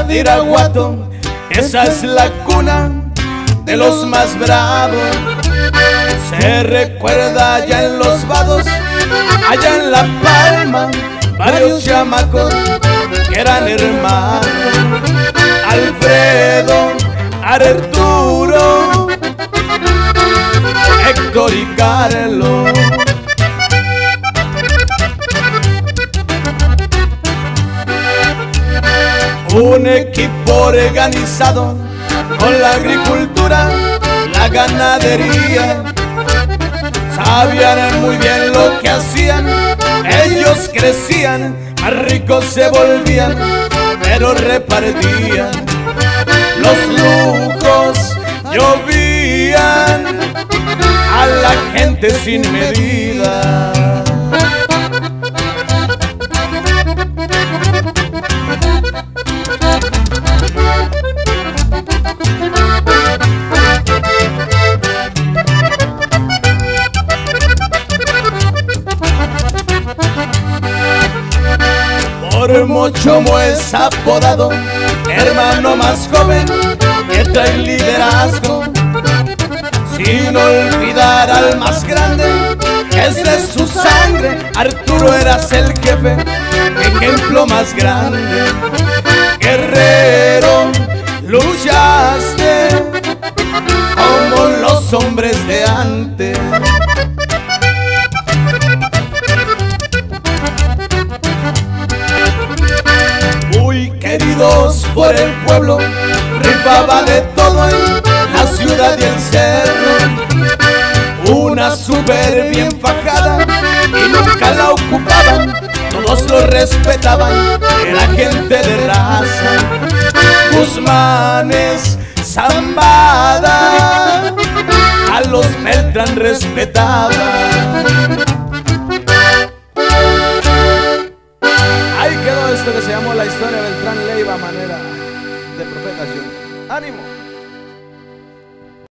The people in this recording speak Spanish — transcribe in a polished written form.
de Iraguato, esa es la cuna de los más bravos. Se recuerda allá en los vados, allá en La Palma, varios chamacos que eran hermanos. Alfredo, Arturo, Héctor y Carlos. Un equipo organizado con la agricultura, la ganadería. Sabían muy bien lo que hacían, ellos crecían, más ricos se volvían, pero repartían. Los lujos llovían a la gente sin medida. Por Mochomo es apodado hermano más joven que trae liderazgo, sin olvidar al más grande que es de su sangre. Arturo, eras el jefe, ejemplo más grande. Guerrero, luchaste como los hombres de antes. Queridos por el pueblo, rifaba de todo en la ciudad y el cerro. Una súper bien fajada y nunca la ocupaban, todos lo respetaban, era gente de raza. Guzmanes, Zambada, a los Beltrán respetaban.